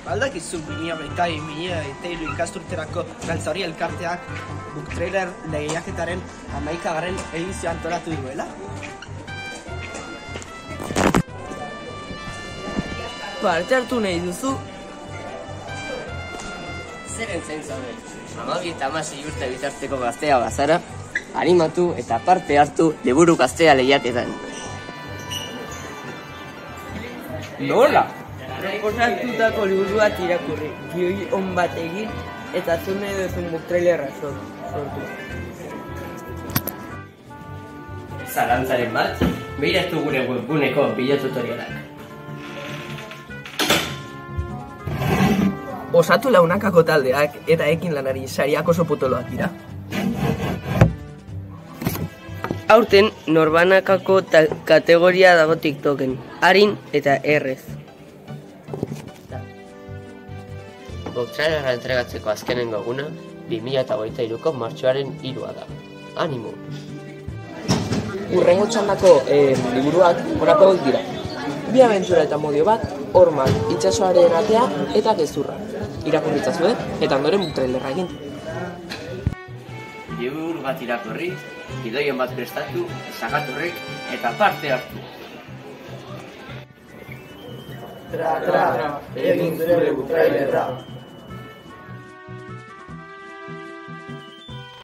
Aldakizu 2022 ikasturterako galtzauri elkarteak book trailer lehiaketaren 11. edizioa antolatu duela. Parte hartu nahi duzu? Zeren zain zaude, 12 eta 16 urte bitarteko gaztea bazara, animatu eta parte hartu liburu gaztea lehiaketan. Nola? Proposatutako liburu bat irakurri, gioi on bat egin eta zu nahi duzun book trailerra sortu. Zalantzaren bat, behiratu gure webguneko bideotutorialak. Osatu launakako taldeak eta ekin lanari sariak oso potoloak dira. Aurten norbanakako kategoria dago TikToken, arin eta errez. Book trailerra entregatzeko azkenengo eguna 2023ko martxoaren 3 da. Animo! Hurrengo txandako liburuak honako hauek dira. Bi abentura eta modio bat, hormak, itsasoaren atea eta gezurra. Irakurri itzazue eta ondoren book trailerra egin. Liburu bat irakurri, gidoion bat prestatu, sakaturrik eta parte hartu. Tra, egin zure book trailerra.